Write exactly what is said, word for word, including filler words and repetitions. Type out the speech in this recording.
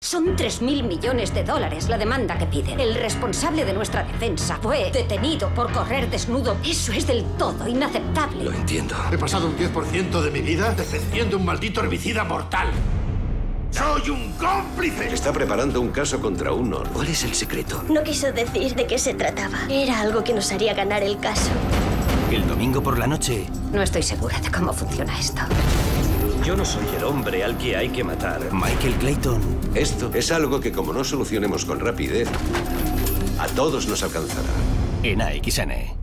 Son tres mil millones de dólares la demanda que piden. El responsable de nuestra defensa fue detenido por correr desnudo. Eso es del todo inaceptable. Lo entiendo. He pasado un diez por ciento de mi vida defendiendo un maldito herbicida mortal. ¡Soy un cómplice! Está preparando un caso contra uno. ¿Cuál es el secreto? No quiso decir de qué se trataba. Era algo que nos haría ganar el caso. El domingo por la noche. No estoy segura de cómo funciona esto. Yo no soy el hombre al que hay que matar. Michael Clayton. Esto es algo que, como no solucionemos con rapidez, a todos nos alcanzará. En A X N.